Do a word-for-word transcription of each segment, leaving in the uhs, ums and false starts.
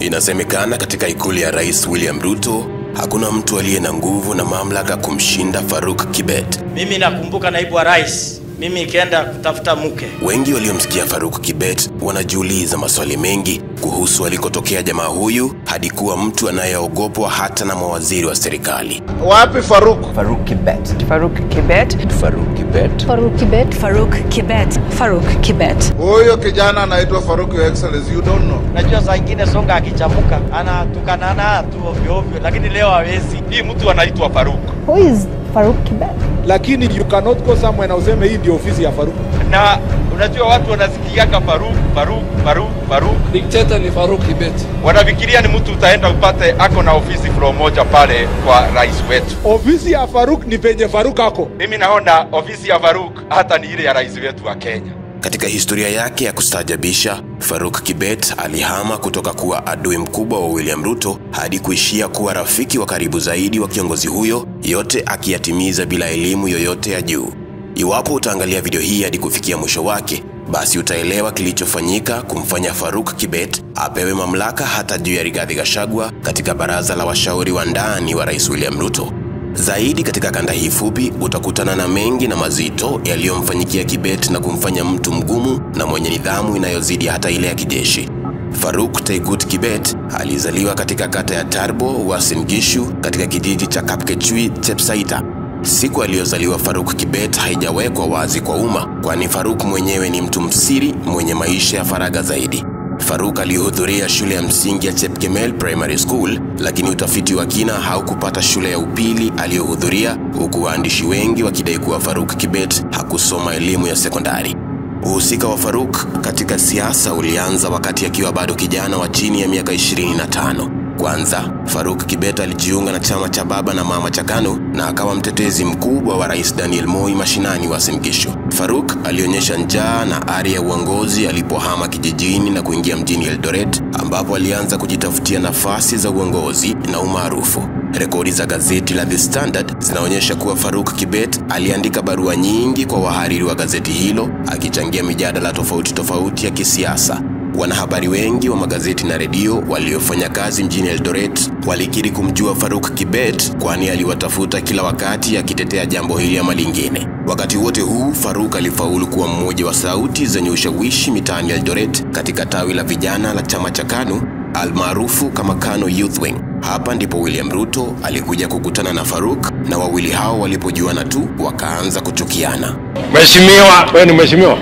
Inasemekana katika ikulu ya Rais William Ruto, hakuna mtu aliye na nguvu na mamlaka kumshinda Farouk Kibet. Mimi nakumbuka naibu wa rais, mimi ikienda kutafuta mke. Wengi waliomsikia Farouk Kibet wanajiuliza maswali mengi kuhusu alikotokea jamaa huyu hadi kuwa mtu anayeogopwa hata na mawaziri wa serikali. Wapi Farouk? Farouk Kibet. Farouk Kibet. Farouk Kibet. Farouk Kibet. Farouk Kibet. Farouk Kibet. Huyo kijana anaitwa Farouk, your excellency, you don't know. Najua saa nyingine songa akichamuka anatukana tu ovyo ovyo, lakini leo hawezi. Hii mtu anaitwa Farouk. Who is Farouk Kibet? Lakini you cannot go somewhere na useme hii ndio ofisi ya Farouk. Na unajua watu wanasikiaga Farouk, Farouk, Farouk, Farouk. Dictator ni Farouk Kibet. Wanafikiria ni mtu utaenda upate ako na ofisi floor moja pale kwa rais wetu. Ofisi ya Farouk ni penye Farouk ako. Mimi naona ofisi ya Farouk hata ni ile ya rais wetu wa Kenya. Katika historia yake ya kustaajabisha, Farouk Kibet alihama kutoka kuwa adui mkubwa wa William Ruto hadi kuishia kuwa rafiki wa karibu zaidi wa kiongozi huyo, yote akiyatimiza bila elimu yoyote ya juu. Iwapo utaangalia video hii hadi kufikia mwisho wake, basi utaelewa kilichofanyika kumfanya Farouk Kibet apewe mamlaka hata juu ya Rigathi Gachagua katika baraza la washauri wa ndani wa Rais William Ruto. Zaidi katika kanda hii fupi utakutana na mengi na mazito yaliyomfanyikia Kibet na kumfanya mtu mgumu na mwenye nidhamu inayozidi hata ile ya kijeshi. Farouk Taigut Kibet alizaliwa katika kata ya Tarbo, Uasin Gishu, katika kijiji cha Kapkechui, Chepsaita. Siku aliyozaliwa Farouk Kibet haijawekwa wazi kwa umma, kwani Farouk mwenyewe ni mtu msiri mwenye maisha ya faraga zaidi. Farouk alihudhuria shule ya msingi ya Chepkemel Primary School, lakini utafiti wa kina haukupata shule ya upili aliyohudhuria, huku waandishi wengi wakidai kuwa Farouk Kibet hakusoma elimu ya sekondari. Uhusika wa Farouk katika siasa ulianza wakati akiwa bado kijana wa chini ya miaka ishirini na tano. Kwanza, Farouk Kibet alijiunga na chama cha baba na mama cha KANU na akawa mtetezi mkubwa wa Rais Daniel Moi mashinani Uasin Gishu. Farouk alionyesha njaa na ari ya uongozi alipohama kijijini na kuingia mjini Eldoret, ambapo alianza kujitafutia nafasi za uongozi na umaarufu. Rekodi za gazeti la The Standard zinaonyesha kuwa Farouk Kibet aliandika barua nyingi kwa wahariri wa gazeti hilo, akichangia mijadala tofauti tofauti ya kisiasa. Wanahabari wengi wa magazeti na redio waliofanya kazi mjini Eldoret walikiri kumjua Farouk Kibet, kwani aliwatafuta kila wakati akitetea jambo hili ama lingine. Wakati wote huu Farouk alifaulu kuwa mmoja wa sauti zenye ushawishi mitaani Eldoret katika tawi la vijana la chama cha KANU almaarufu kama KANU Youth Wing. Hapa ndipo William Ruto alikuja kukutana na Farouk, na wawili hao walipojuana tu wakaanza kuchukiana. Mheshimiwa, wewe ni mheshimiwa?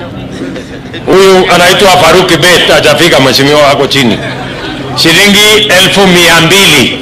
Huyu anaitwa Farouk Kibet, hajafika mheshimiwa wako chini. Shilingi elfu mia mbili.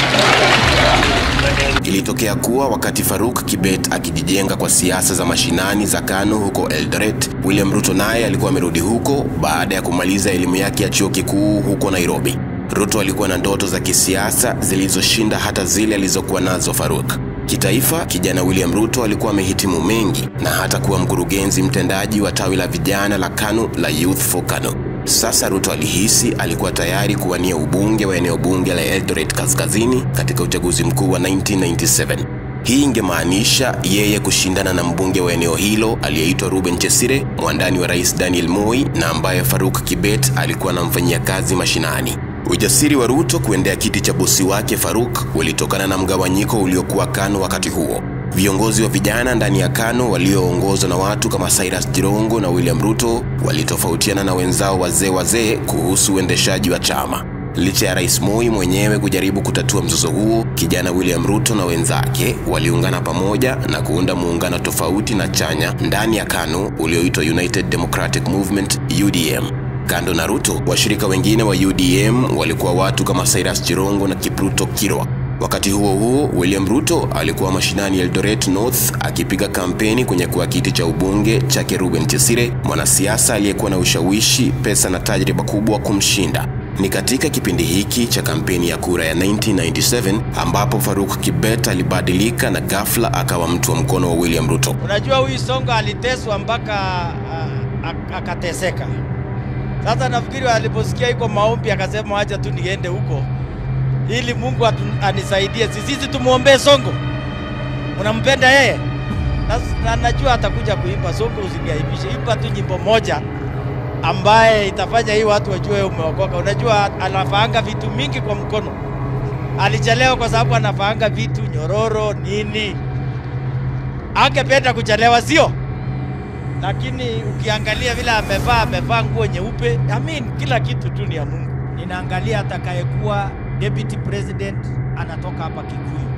Ilitokea kuwa wakati Farouk Kibet akijijenga kwa siasa za mashinani za KANU huko Eldoret, William Ruto naye alikuwa amerudi huko baada ya kumaliza elimu yake ya chuo kikuu huko Nairobi. Ruto alikuwa na ndoto za kisiasa zilizoshinda hata zile alizokuwa nazo Farouk. Kitaifa, kijana William Ruto alikuwa amehitimu mengi na hata kuwa mkurugenzi mtendaji wa tawi la vijana la KANU la Youth for KANU. Sasa Ruto alihisi alikuwa tayari kuwania ubunge wa eneo bunge la Eldoret Kaskazini katika uchaguzi mkuu wa nineteen ninety-seven. Hii ingemaanisha yeye kushindana na mbunge wa eneo hilo aliyeitwa Ruben Chesire, mwandani wa Rais Daniel Moi na ambaye Farouk Kibet alikuwa anamfanyia kazi mashinani. Ujasiri wa Ruto kuendea kiti cha bosi wake Farouk ulitokana na mgawanyiko uliokuwa KANU wakati huo. Viongozi wa vijana ndani ya KANU walioongozwa na watu kama Cyrus Jirongo na William Ruto walitofautiana na wenzao wazee wazee kuhusu uendeshaji wa chama. Licha ya Rais Moi mwenyewe kujaribu kutatua mzozo huo, kijana William Ruto na wenzake waliungana pamoja na kuunda muungano tofauti na chanya ndani ya KANU ulioitwa United Democratic Movement U D M. Kando na Ruto, washirika wengine wa U D M walikuwa watu kama Cyrus Jirongo na Kipruto Kirwa. Wakati huo huo, William Ruto alikuwa mashinani Eldoret North akipiga kampeni kwenye kuwa kiti cha ubunge chake Ruben Chesire, mwanasiasa aliyekuwa na ushawishi, pesa na tajriba kubwa kumshinda. Ni katika kipindi hiki cha kampeni ya kura ya nineteen ninety-seven ambapo Farouk Kibet alibadilika na ghafla akawa mtu wa mkono wa William Ruto. Unajua huyu songa aliteswa mpaka akateseka. Sasa nafikiri aliposikia iko maombi akasema acha tu niende huko ili Mungu anisaidie. Sisi tumuombe Songo. Unampenda yeye? Na najua atakuja kuimba. Songo, usingaibishe. Imba tu nyimbo moja ambaye itafanya hii watu wajue umeokoka. Unajua anafaanga vitu mingi kwa mkono. Alichelewa kwa sababu anafaanga vitu nyororo nini. Angependa kuchelewa sio? Lakini ukiangalia vile amevaa, amevaa nguo nyeupe. I mean kila kitu tu ni ya Mungu. Ninaangalia atakayekuwa deputy president anatoka hapa Kikuyu.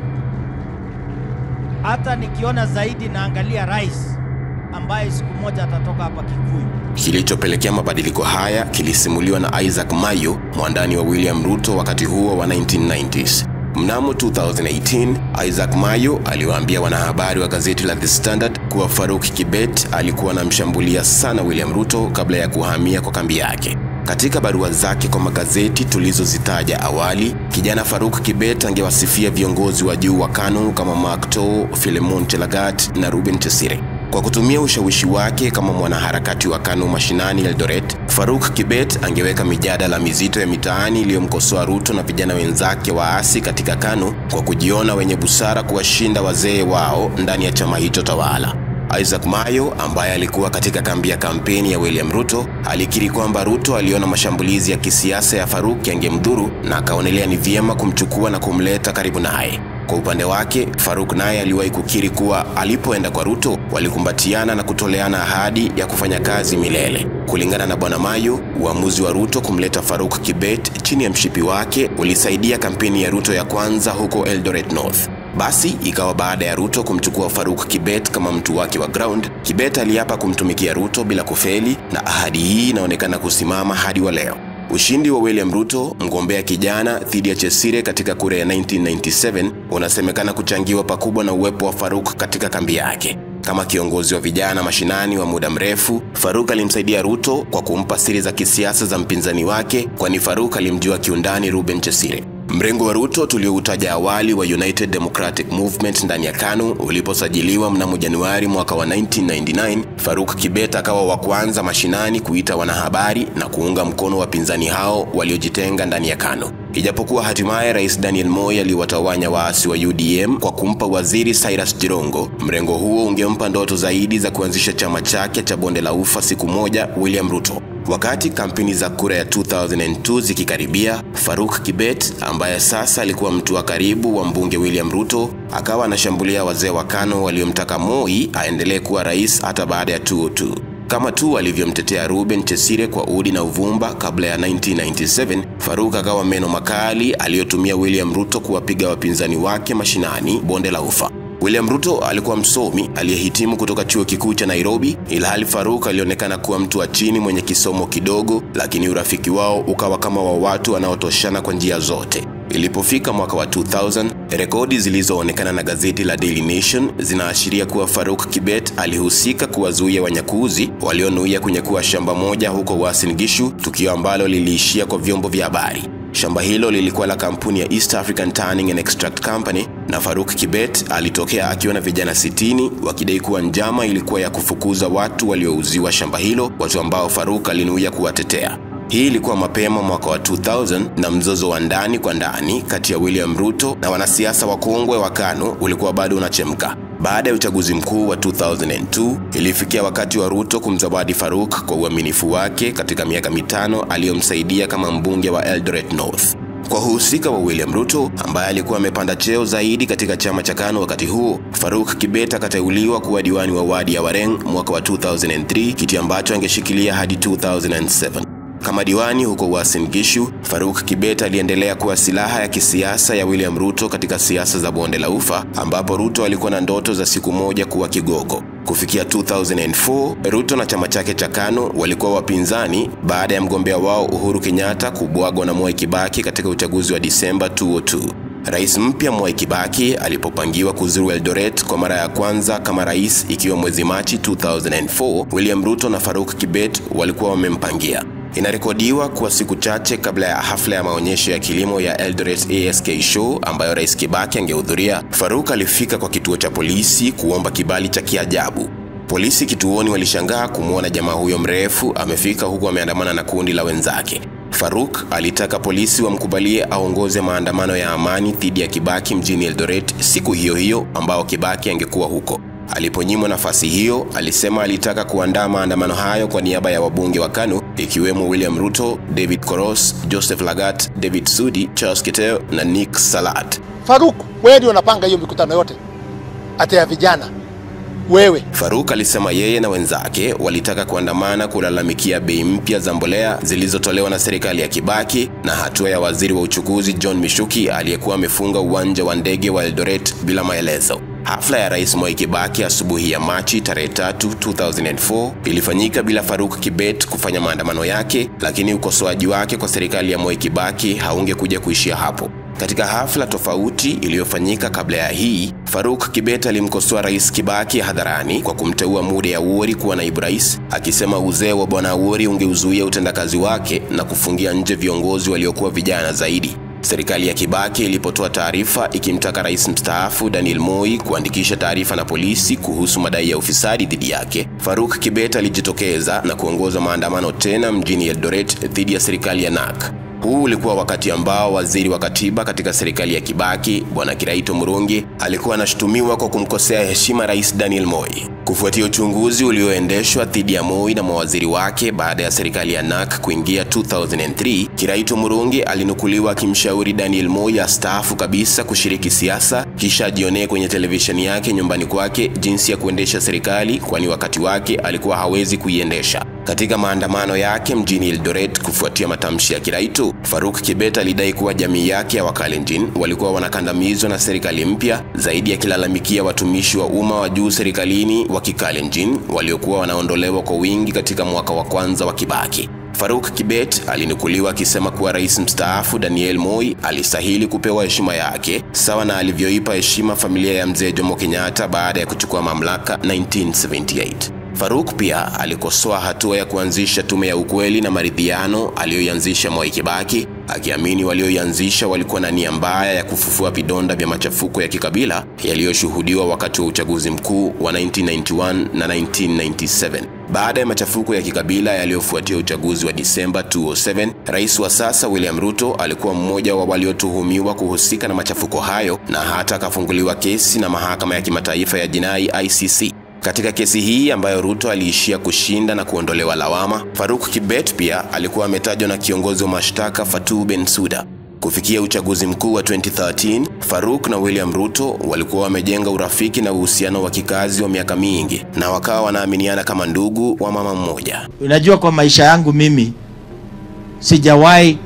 Hata nikiona zaidi naangalia rais ambaye siku moja atatoka hapa Kikuyu. Kilichopelekea mabadiliko haya kilisimuliwa na Isaac Mayo, mwandani wa William Ruto wakati huo wa nineteen nineties. Mnamo two thousand eighteen, Isaac Mayo aliwaambia wanahabari wa gazeti la The Standard kuwa Farouk Kibet alikuwa anamshambulia sana William Ruto kabla ya kuhamia kwa kambi yake. Katika barua zake kwa magazeti tulizozitaja awali, kijana Farouk Kibet angewasifia viongozi wa juu wa KANU kama Mark Too, Philemon Chelagat na Ruben Chesire. Kwa kutumia ushawishi wake kama mwanaharakati wa KANU mashinani Eldoret, Farouk Kibet angeweka mijadala mizito ya mitaani iliyomkosoa Ruto na vijana wenzake waasi katika KANU kwa kujiona wenye busara kuwashinda wazee wao ndani ya chama hicho tawala. Isaac Mayo, ambaye alikuwa katika kambi ya kampeni ya William Ruto, alikiri kwamba Ruto aliona mashambulizi ya kisiasa ya Farouk yangemdhuru na akaonelea ni vyema kumchukua na kumleta karibu naye. Kwa upande wake, Farouk naye aliwahi kukiri kuwa alipoenda kwa Ruto walikumbatiana na kutoleana ahadi ya kufanya kazi milele. Kulingana na Bwana Mayo, uamuzi wa Ruto kumleta Farouk Kibet chini ya mshipi wake ulisaidia kampeni ya Ruto ya kwanza huko Eldoret North. Basi ikawa baada ya Ruto kumchukua Farouk Kibet kama mtu wake wa ground, Kibet aliapa kumtumikia Ruto bila kufeli, na ahadi hii inaonekana kusimama hadi wa leo. Ushindi wa William Ruto, mgombea kijana, dhidi ya Chesire katika kura ya nineteen ninety-seven unasemekana kuchangiwa pakubwa na uwepo wa Farouk katika kambi yake. Kama kiongozi wa vijana mashinani wa muda mrefu, Farouk alimsaidia Ruto kwa kumpa siri za kisiasa za mpinzani wake, kwani Farouk alimjua kiundani Ruben Chesire. Mrengo wa Ruto tulioutaja awali wa United Democratic Movement ndani ya KANU uliposajiliwa mnamo Januari mwaka wa nineteen ninety-nine, Farouk Kibet akawa wa kwanza mashinani kuita wanahabari na kuunga mkono wapinzani hao waliojitenga ndani ya KANU. Ijapokuwa hatimaye Rais Daniel Moi aliwatawanya waasi wa U D M kwa kumpa waziri Cyrus Jirongo, mrengo huo ungempa ndoto zaidi za kuanzisha chama chake cha bonde la ufa siku moja William Ruto. Wakati kampeni za kura ya two thousand two zikikaribia, Farouk Kibet, ambaye sasa alikuwa mtu wa karibu wa mbunge William Ruto, akawa anashambulia wazee wa KANU waliomtaka Moi aendelee kuwa rais hata baada ya two thousand two. Kama tu alivyomtetea Ruben Chesire kwa udi na uvumba kabla ya nineteen ninety-seven, Farouk akawa meno makali aliyotumia William Ruto kuwapiga wapinzani wake mashinani bonde la ufa. William Ruto alikuwa msomi aliyehitimu kutoka chuo kikuu cha Nairobi, ilhali Farouk alionekana kuwa mtu wa chini mwenye kisomo kidogo, lakini urafiki wao ukawa kama wa watu wanaotoshana kwa njia zote. Ilipofika mwaka wa two thousand, rekodi zilizoonekana na gazeti la Daily Nation zinaashiria kuwa Farouk Kibet alihusika kuwazuia wanyakuzi walionuia kunyakua shamba moja huko Uasin Gishu, tukio ambalo liliishia kwa vyombo vya habari. Shamba hilo lilikuwa la kampuni ya East African Tanning and Extract Company, na Farouk Kibet alitokea akiwa na vijana sitini wakidai kuwa njama ilikuwa ya kufukuza watu waliouziwa shamba hilo, watu ambao Farouk alinuia kuwatetea. Hii ilikuwa mapema mwaka wa two thousand, na mzozo wa ndani kwa ndani kati ya William Ruto na wanasiasa wakongwe wa KANU ulikuwa bado unachemka. Baada ya uchaguzi mkuu wa two thousand two, ilifikia wakati wa Ruto kumzawadi Farouk kwa uaminifu wake katika miaka mitano aliyomsaidia kama mbunge wa Eldoret North. Kwa uhusika wa William Ruto, ambaye alikuwa amepanda cheo zaidi katika chama cha KANU wakati huo, Farouk Kibet akateuliwa kuwa diwani wa wadi ya Wareng mwaka wa two thousand three, kiti ambacho angeshikilia hadi two thousand seven. Kama diwani huko Uasin Gishu, Farouk Kibet aliendelea kuwa silaha ya kisiasa ya William Ruto katika siasa za bonde la ufa, ambapo Ruto alikuwa na ndoto za siku moja kuwa kigogo. Kufikia two thousand four, Ruto na chama chake cha KANU walikuwa wapinzani baada ya mgombea wao Uhuru Kenyatta kubwagwa na Mwai Kibaki katika uchaguzi wa Disemba two thousand two. Rais mpya Mwai Kibaki alipopangiwa kuzuru Eldoret kwa mara ya kwanza kama rais ikiwa mwezi Machi two thousand four, William Ruto na Farouk Kibet walikuwa wamempangia. Inarekodiwa kuwa siku chache kabla ya hafla ya maonyesho ya kilimo ya Eldoret A S K Show ambayo Rais Kibaki angehudhuria, Farouk alifika kwa kituo cha polisi kuomba kibali cha kiajabu. Polisi kituoni walishangaa kumuona jamaa huyo mrefu amefika huku ameandamana na kundi la wenzake. Farouk alitaka polisi wamkubalie aongoze maandamano ya amani dhidi ya Kibaki mjini Eldoret siku hiyo hiyo ambao Kibaki angekuwa huko. Aliponyimwa nafasi hiyo, alisema alitaka kuandaa maandamano hayo kwa niaba ya wabunge wa KANU ikiwemo William Ruto, David Koros, Joseph Lagat, David Sudi, Charles Kiteo na Nick Salat. Farouk, wewe ndio unapanga hiyo mikutano yote ate ya vijana wewe? Farouk alisema yeye na wenzake walitaka kuandamana kulalamikia bei mpya za mbolea zilizotolewa na serikali ya Kibaki na hatua ya waziri wa uchukuzi John Mishuki aliyekuwa amefunga uwanja wa ndege wa Eldoret bila maelezo. Hafla ya Rais Mwai Kibaki asubuhi ya Machi tarehe tatu elfu mbili na nne ilifanyika bila Farouk Kibet kufanya maandamano yake, lakini ukosoaji wake kwa serikali ya Mwai Kibaki haungekuja kuishia hapo. Katika hafla tofauti iliyofanyika kabla ya hii, Farouk Kibet alimkosoa Rais Kibaki hadharani kwa kumteua Mude Awori kuwa naibu rais, akisema uzee wa Bwana Awori ungeuzuia utendakazi wake na kufungia nje viongozi waliokuwa vijana zaidi. Serikali ya Kibaki ilipotoa taarifa ikimtaka rais mstaafu Daniel Moi kuandikisha taarifa na polisi kuhusu madai ya ufisadi dhidi yake, Farouk Kibet alijitokeza na kuongoza maandamano tena mjini Eldoret dhidi ya serikali ya N A K. Huu ulikuwa wakati ambao waziri wa katiba katika serikali ya Kibaki, Bwana Kiraito Murungi, alikuwa anashutumiwa kwa kumkosea heshima Rais Daniel Moi. Kufuatia uchunguzi ulioendeshwa dhidi ya Moi na mawaziri wake baada ya serikali ya N A K kuingia elfu mbili na tatu, Kiraito Murungi alinukuliwa akimshauri Daniel Moi astaafu kabisa kushiriki siasa, kisha ajionee kwenye televisheni yake nyumbani kwake jinsi ya kuendesha serikali, kwani wakati wake alikuwa hawezi kuiendesha. Katika maandamano yake mjini Eldoret kufuatia matamshi ya Kiraito, Farouk Kibet alidai kuwa jamii yake ya Wakalenjin walikuwa wanakandamizwa na serikali mpya, zaidi ya kilalamikia watumishi wa umma wa juu serikalini wa Kikalenjin waliokuwa wanaondolewa kwa wingi katika mwaka wa kwanza wa Kibaki. Farouk Kibet alinukuliwa akisema kuwa rais mstaafu Daniel Moi alistahili kupewa heshima yake sawa na alivyoipa heshima familia ya mzee Jomo Kenyatta baada ya kuchukua mamlaka elfu moja tisa mia tisa sabini na nane. Farouk pia alikosoa hatua ya kuanzisha tume ya ukweli na maridhiano aliyoianzisha Mwai Kibaki, akiamini walioianzisha walikuwa na nia mbaya ya kufufua vidonda vya machafuko ya kikabila yaliyoshuhudiwa wakati wa uchaguzi mkuu wa elfu moja tisa mia tisini na tisa na elfu moja tisa mia tisini na saba. Baada ya machafuko ya kikabila yaliyofuatia uchaguzi wa Disemba elfu mbili na saba, rais wa sasa William Ruto alikuwa mmoja wa waliotuhumiwa kuhusika na machafuko hayo na hata akafunguliwa kesi na mahakama ya kimataifa ya jinai I C C. Katika kesi hii ambayo Ruto aliishia kushinda na kuondolewa lawama, Farouk Kibet pia alikuwa ametajwa na kiongozi wa mashtaka Fatou Bensouda. Kufikia uchaguzi mkuu wa elfu mbili na thelathini, Farouk na William Ruto walikuwa wamejenga urafiki na uhusiano wa kikazi wa miaka mingi na wakawa wanaaminiana kama ndugu wa mama mmoja. Unajua, kwa maisha yangu mimi sijawahi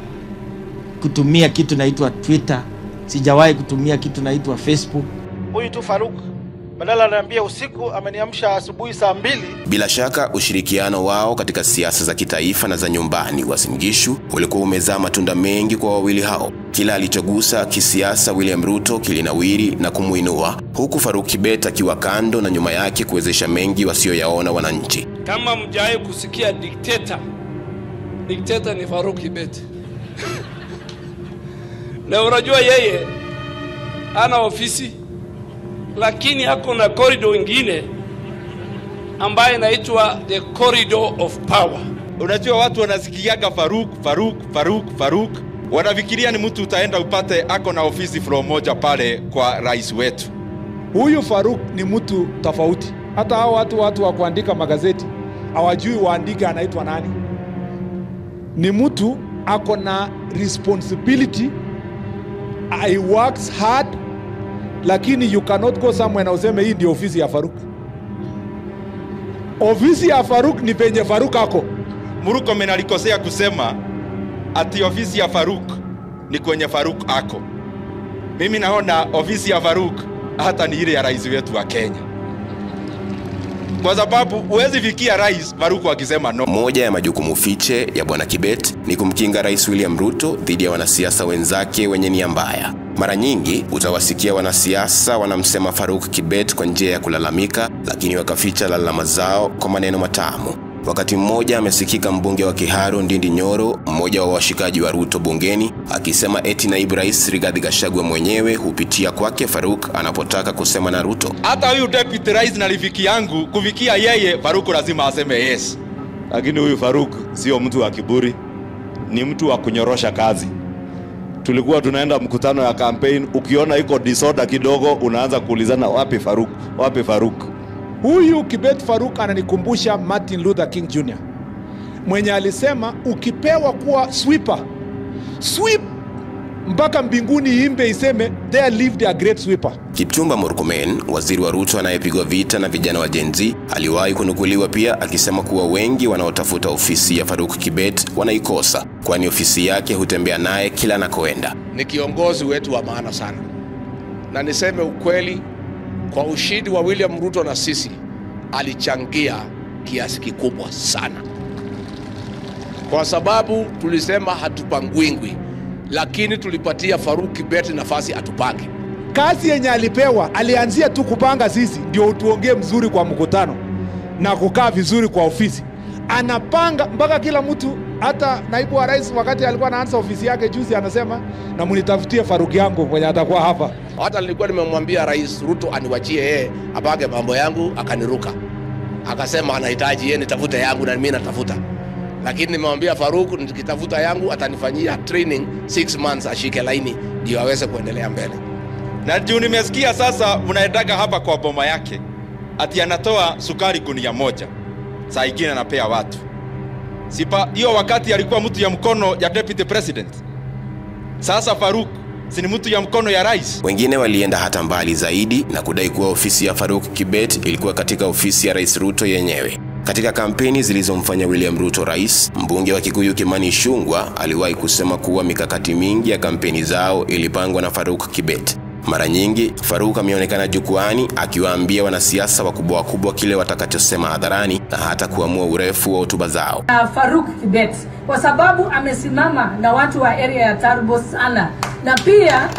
kutumia kitu naitwa Twitter, sijawahi kutumia kitu naitwa Facebook. Huyu tu Farouk badala ananiambia usiku ameniamsha asubuhi saa mbili. Bila shaka ushirikiano wao katika siasa za kitaifa na za nyumbani Uasin Gishu ulikuwa umezaa matunda mengi kwa wawili hao. Kila alichogusa kisiasa William Ruto kilinawiri na kumuinua, huku Farouk Kibet akiwa kando na nyuma yake kuwezesha mengi wasioyaona wananchi. Kama mjaye kusikia dikteta, dikteta ni Farouk Kibet. Na unajua yeye ana ofisi, lakini hako na corridor ingine ambaye inaitwa the corridor of power. Unajua watu wanasikiaga Farouk, Farouk, Farouk, Farouk, wanafikiria ni mtu utaenda upate ako na ofisi floor moja pale kwa rais wetu. Huyu Farouk ni mtu tofauti. Hata hao watu watu wa kuandika magazeti hawajui waandika anaitwa nani. Ni mtu ako na responsibility, I works hard, lakini you cannot go somewhere na useme hii ndio ofisi ya Farouk. Ofisi ya Farouk ni penye Farouk ako. Muruko menalikosea kusema ati ofisi ya Farouk ni kwenye Farouk ako. Mimi naona ofisi ya Farouk hata ni ile ya rais wetu wa Kenya. Kwa sababu huwezi fikia rais Farouk akisema no. Moja ya majukumu fiche ya Bwana Kibet ni kumkinga Rais William Ruto dhidi ya wanasiasa wenzake wenye nia mbaya. Mara nyingi utawasikia wanasiasa wanamsema Farouk Kibet kwa njia ya kulalamika, lakini wakaficha lalama zao kwa maneno matamu. Wakati mmoja amesikika mbunge wa Kiharu Ndindi Nyoro, mmoja wa washikaji wa Ruto bungeni, akisema eti naibu rais Rigathi Gachagua mwenyewe hupitia kwake Farouk anapotaka kusema na Ruto. Hata huyu deputy rais na rafiki yangu kufikia yeye Farouk lazima aseme yes. Lakini huyu Farouk sio mtu wa kiburi, ni mtu wa kunyorosha kazi. Tulikuwa tunaenda mkutano ya campaign, ukiona iko disorder kidogo unaanza kuulizana wapi Farouk, wapi Farouk. Huyu Kibet Farouk ananikumbusha Martin Luther King Junior mwenye alisema ukipewa kuwa sweeper, sweep mpaka mbinguni imbe iseme there lived a great sweeper. Kipchumba Murkomen, waziri wa Ruto anayepigwa vita na vijana wa Gen Z, aliwahi kunukuliwa pia akisema kuwa wengi wanaotafuta ofisi ya Farouk Kibet wanaikosa, kwani ofisi yake hutembea naye kila anakoenda. Ni kiongozi wetu wa maana sana. Na niseme ukweli, kwa ushindi wa William Ruto na sisi alichangia kiasi kikubwa sana. Kwa sababu tulisema hatupangwingwi, lakini tulipatia Farouk Kibet nafasi atupange. Kazi yenye alipewa, alianzia tu kupanga sisi ndio utuongee mzuri kwa mkutano na kukaa vizuri kwa ofisi. Anapanga mpaka kila mtu, hata naibu wa rais wakati alikuwa anaanza ofisi yake juzi anasema na mnitafutie Farouk yangu mwenye atakuwa hapa. Hata nilikuwa nimemwambia Rais Ruto aniwachie yeye apage mambo yangu, akaniruka. Akasema anahitaji yeye nitafute yangu na mimi natafuta. Lakini nimemwambia Farouk nikitafuta yangu atanifanyia training six months ashike laini ndio aweze kuendelea mbele. Na juu nimesikia sasa mnaendaga hapa kwa boma yake ati anatoa sukari gunia moja, saa ingine anapea watu. Sipa hiyo wakati alikuwa mtu ya mkono ya deputy president. Sasa Farouk si ni mtu ya mkono ya rais. Wengine walienda hata mbali zaidi na kudai kuwa ofisi ya Farouk Kibet ilikuwa katika ofisi ya Rais Ruto yenyewe. Katika kampeni zilizomfanya William Ruto rais, mbunge wa Kikuyu Kimani Ichung'wah aliwahi kusema kuwa mikakati mingi ya kampeni zao ilipangwa na Farouk Kibet. Mara nyingi Farouk ameonekana jukwani akiwaambia wanasiasa wakubwa wakubwa kile watakachosema hadharani na hata kuamua urefu wa hotuba zao. Uh, Farouk Kibet kwa sababu amesimama na watu wa area ya Tarbo sana, na pia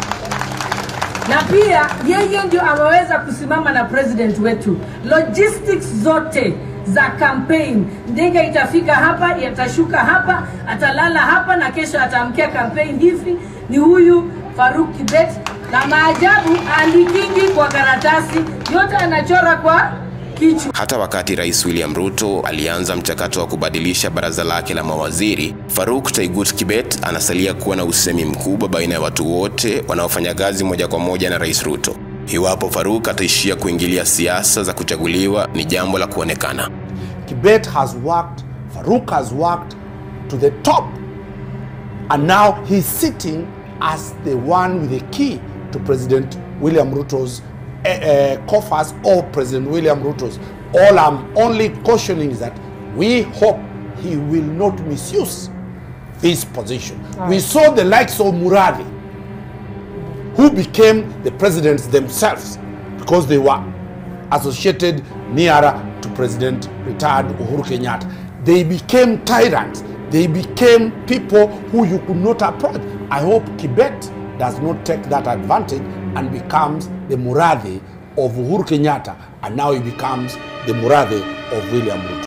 na pia yeye ndio ameweza kusimama na president wetu. Logistics zote za campaign, ndege itafika hapa, yatashuka hapa, atalala hapa na kesho ataamkia campaign hivi, ni huyu Farouk Kibet. Na maajabu alikingi kwa karatasi, yote anachora kwa kichwa. Hata wakati Rais William Ruto alianza mchakato wa kubadilisha baraza lake la mawaziri, Farouk Kibet anasalia kuwa na usemi mkubwa baina ya watu wote wanaofanya kazi moja kwa moja na Rais Ruto. Iwapo Farouk ataishia kuingilia siasa za kuchaguliwa ni jambo la kuonekana. Kibet has worked, Farouk has worked to the top, and now he's sitting as the one with the key to President William Ruto's uh, uh, coffers or President William Ruto's. All I'm only cautioning is that we hope he will not misuse his position. Right. We saw the likes of Muradhi, who became the presidents themselves because they were associated nearer to President retired Uhuru Kenyatta. They became tyrants. They became people who you could not approach. I hope Kibet does not take that advantage and becomes the Muradhi of Uhuru Kenyatta, and now he becomes the Muradhi of William Ruto.